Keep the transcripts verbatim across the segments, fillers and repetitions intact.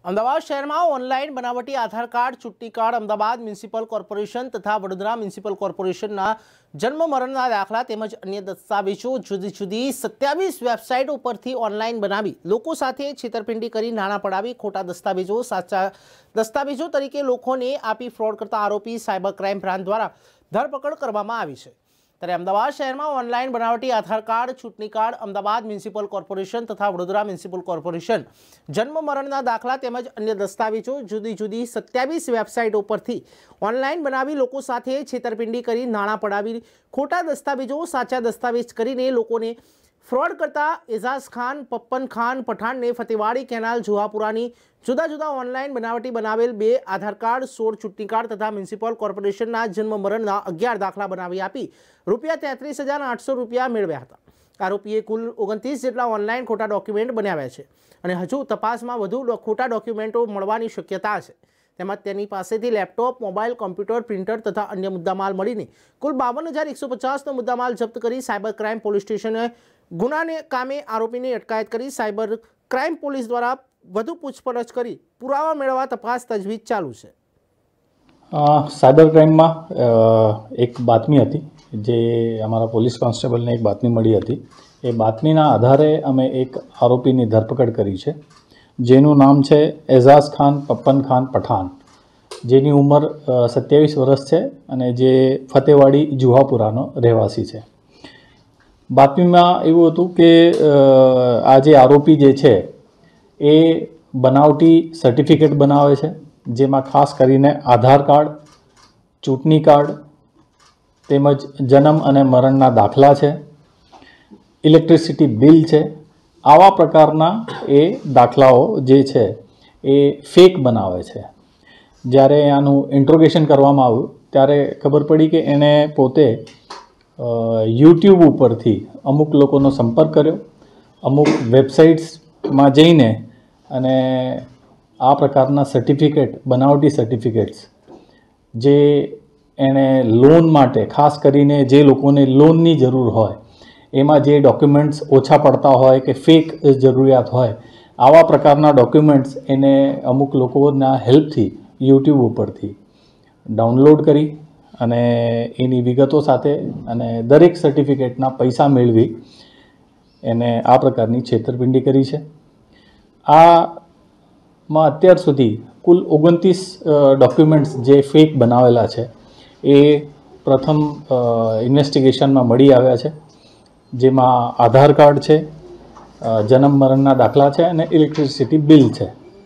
અમદાવાદ શહેરમાં ઓનલાઈન બનાવટી આધાર કાર્ડ, ચૂંટણી કાર્ડ, અમદાવાદ મ્યુનિસિપલ કોર્પોરેશન તથા વડોદરા મ્યુનિસિપલ કોર્પોરેશનના જન્મ મરણના દાખલા તેમજ અન્ય દસ્તાવેજો જુદી જુદી સત્યાવીસ વેબસાઇટો પરથી ઓનલાઈન બનાવી લોકો સાથે છેતરપિંડી કરી નાણાં પડાવી ખોટા દસ્તાવેજો સાચા દસ્તાવેજો તરીકે લોકોને આપી ફ્રોડ કરતા આરોપી સાયબર ક્રાઇમ બ્રાન્ચ દ્વારા ધરપકડ કરવામાં આવી છે। ત્યારે અમદાવાદ શહેરમાં ઓનલાઈન બનાવટી આધાર કાર્ડ, ચૂંટણી કાર્ડ, અમદાવાદ મ્યુનિસિપલ કોર્પોરેશન તથા વડોદરા મ્યુનિસિપલ કોર્પોરેશન જન્મ મરણના દાખલા તેમજ અન્ય દસ્તાવેજો જુદી જુદી સત્યાવીસ વેબસાઇટો પરથી ઓનલાઈન બનાવી લોકો સાથે છેતરપિંડી કરી નાણાં પડાવી ખોટા દસ્તાવેજો સાચા દસ્તાવેજ કરીને લોકોને ફ્રોડ કરતા એઝાઝ ખાન, પપ્પન ખાન પઠાણને ફતેવાડી કેનાલ જુહાપુરાની જુદા જુદા ઓનલાઈન બનાવટી બનાવેલ બે આધાર કાર્ડ, સોળ ચૂંટણી કાર્ડ તથા મ્યુનિસિપલ કોર્પોરેશનના જન્મ મરણના અગિયાર દાખલા બનાવી આપી રૂપિયા તેત્રીસ હજાર આઠસો રૂપિયા મેળવ્યા હતા। આરોપીએ કુલ ઓગણત્રીસ જેટલા ઓનલાઈન ખોટા ડોક્યુમેન્ટ બનાવ્યા છે અને હજુ તપાસમાં વધુ ખોટા ડોક્યુમેન્ટો મળવાની શક્યતા છે। તેમજ તેની પાસેથી લેપટોપ, મોબાઈલ, કોમ્પ્યુટર, પ્રિન્ટર તથા અન્ય મુદ્દામાલ મળીને કુલ બાવન હજાર એકસો પચાસનો મુદ્દામાલ જપ્ત કરી સાયબર ક્રાઇમ પોલીસ સ્ટેશને ગુનાને કામે આરોપીની અટકાયત કરી સાયબર ક્રાઇમ પોલીસ દ્વારા વધુ પૂછપરછ કરી પુરાવા મેળવવા તપાસ તજવીજ ચાલુ છે। સાયબર ક્રાઇમમાં એક બાતમી હતી જે અમારા પોલીસ કોન્સ્ટેબલને એક બાતમી મળી હતી। એ બાતમીના આધારે અમે એક આરોપીની ધરપકડ કરી છે જેનું નામ છે એઝાઝ ખાન, પપ્પન ખાન પઠાણ, જેની ઉંમર સત્યાવીસ વર્ષ છે અને જે ફતેવાડી જુહાપુરાનો રહેવાસી છે। બાતમીમાં એવું હતું કે આ જે આરોપી જે છે એ બનાવટી સર્ટિફિકેટ બનાવે છે જેમાં ખાસ કરીને આધાર કાર્ડ, ચૂંટણી કાર્ડ તેમજ જન્મ અને મરણના દાખલા છે, ઇલેક્ટ્રિસિટી બિલ છે। આવા પ્રકારના એ દાખલાઓ જે છે એ ફેક બનાવે છે। જ્યારે આનું ઇન્ટ્રોગેશન કરવામાં આવ્યું ત્યારે ખબર પડી કે એણે પોતે યુટ્યુબ ઉપરથી અમુક લોકોનો સંપર્ક કર્યો, અમુક વેબસાઇટ્સમાં જઈને અને આ પ્રકારના સર્ટિફિકેટ, બનાવટી સર્ટિફિકેટ્સ જે એણે લોન માટે, ખાસ કરીને જે લોકોને લોનની જરૂર હોય એમાં જે ડોક્યુમેન્ટ્સ ઓછા પડતા હોય કે ફેક જરૂરિયાત હોય, આવા પ્રકારના ડોક્યુમેન્ટ્સ એને અમુક લોકોના હેલ્પથી યુટ્યુબ ઉપરથી ડાઉનલોડ કરી અને એની વિગતો સાથે અને દરેક સર્ટિફિકેટના પૈસા મેળવી એને આ પ્રકારની છેતરપિંડી કરી છે। આમાં અત્યાર સુધી કુલ ઓગણત્રીસ ડોક્યુમેન્ટ્સ જે ફેક બનાવેલા છે એ પ્રથમ ઇન્વેસ્ટિગેશનમાં મળી આવ્યા છે, જેમાં આધાર કાર્ડ છે, જન્મ મરણના દાખલા છે અને ઇલેક્ટ્રિસિટી બિલ છે।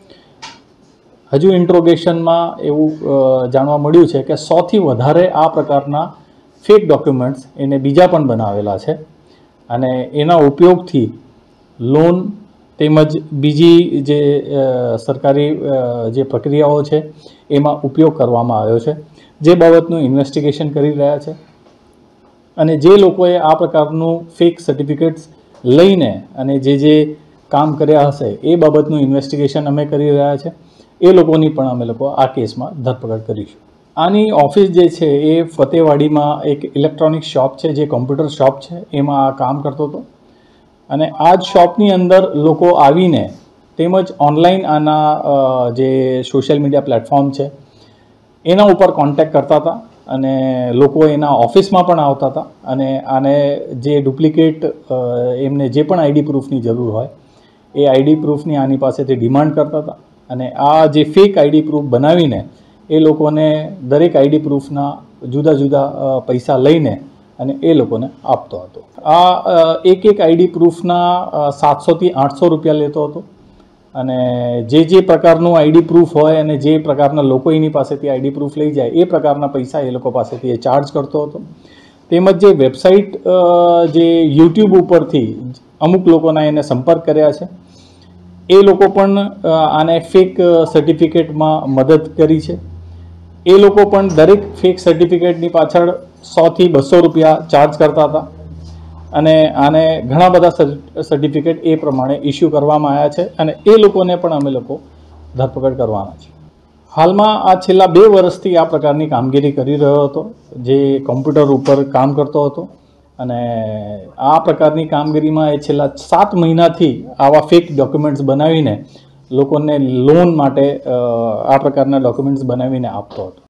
હજુ ઇન્ટ્રોગેશનમાં એવું જાણવા મળ્યું છે કે સૌથી વધારે આ પ્રકારના ફેક ડોક્યુમેન્ટ્સ એને બીજા પણ બનાવેલા છે અને એના ઉપયોગથી લોન તેમજ બીજી જે સરકારી જે પ્રક્રિયાઓ છે એમાં ઉપયોગ કરવામાં આવ્યો છે, જે બાબતનું ઇન્વેસ્ટિગેશન કરી રહ્યા છે। અને જે લોકોએ આ પ્રકારનું ફેક સર્ટિફિકેટ્સ લઈને અને જે જે કામ કર્યા હશે એ બાબતનું ઇન્વેસ્ટિગેશન અમે કરી રહ્યા છે। એ લોકોની પણ અમે લોકો આ કેસમાં ધરપકડ કરીશું। આની ઓફિસ જે છે એ ફતેવાડીમાં એક ઇલેક્ટ્રોનિક શોપ છે, જે કોમ્પ્યુટર શોપ છે, એમાં આ કામ કરતો હતો અને આ જ શોપની અંદર લોકો આવીને તેમજ ઓનલાઈન આના જે સોશિયલ મીડિયા પ્લેટફોર્મ છે એના ઉપર કોન્ટેક્ટ કરતા હતા અને લોકો એના ઓફિસમાં પણ આવતા હતા અને આને જે ડુપ્લિકેટ એમને જે પણ આઈડી પ્રૂફની જરૂર હોય એ આઈડી પ્રૂફની આની પાસેથી ડિમાન્ડ કરતા હતા અને આ જે ફેક આઈડી પ્રૂફ બનાવીને એ લોકોને દરેક આઈડી પ્રૂફના જુદા જુદા પૈસા લઈને અને એ લોકોને આપતો હતો। આ એક એક આઈડી પ્રૂફના સાતસોથી આઠસો રૂપિયા લેતો હતો અને જે જે પ્રકારનું આઈડી પ્રૂફ હોય અને જે પ્રકારના લોકો એની પાસેથી આઈડી પ્રૂફ લઈ જાય એ પ્રકારના પૈસા એ લોકો પાસેથી એ ચાર્જ કરતો હતો। તેમજ જે વેબસાઇટ જે યુટ્યુબ ઉપરથી અમુક લોકોના એને સંપર્ક કર્યા છે એ લોકો પણ આને ફેક સર્ટિફિકેટમાં મદદ કરી છે। એ લોકો પણ દરેક ફેક સર્ટિફિકેટની પાછળ સોથી બસો રૂપિયા ચાર્જ કરતા હતા અને આને ઘણા બધા સર્ટિફિકેટ એ પ્રમાણે ઇસ્યુ કરવામાં આવ્યા છે અને એ લોકોને પણ અમે લોકો ધરપકડ કરવાના છે। હાલમાં આ છેલ્લા બે વર્ષથી આ પ્રકારની કામગીરી કરી રહ્યો હતો, જે કોમ્પ્યુટર ઉપર કામ કરતો હતો અને આ પ્રકારની કામગીરીમાં એ છેલ્લા સાત મહિનાથી આવા ફેક ડોક્યુમેન્ટ્સ બનાવીને લોકોને લોન માટે અ, આ પ્રકારના ડોક્યુમેન્ટ્સ બનાવીને આપતો હતો.